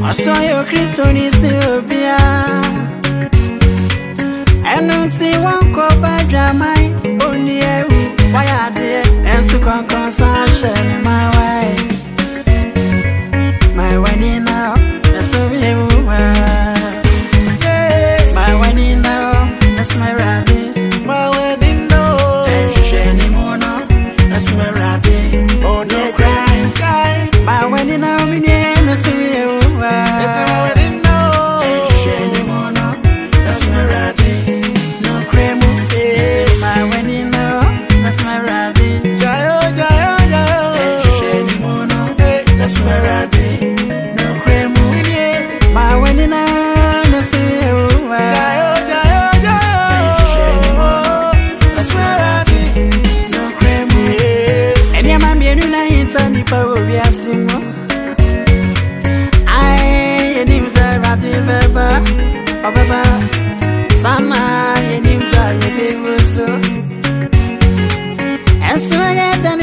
saw your Christian is Sylvia. And don't see one cup of Jamai. Only you, why are they? And so concern in my way. My Wani Nnda Ho, that's so you. My Wani Nnda Ho, that's my rabbit. My Wani Nnda Ho, that's my rabbit. Oh no, cry. My Wani Nnda Ho, that's so you. That's my Wani Nnda Ho, that's my rabbit. No cream, my Wani Nnda Ho, that's my rabbit. Jayo, jayo, jayo. That's my rabbit. No cream, my Wani Nnda Ho, that's you. Jayo, jayo, jayo. That's my rabbit. No cream, and your man be no hit on the power of your single. Baba, sana yenim da yebebuso. Esu ya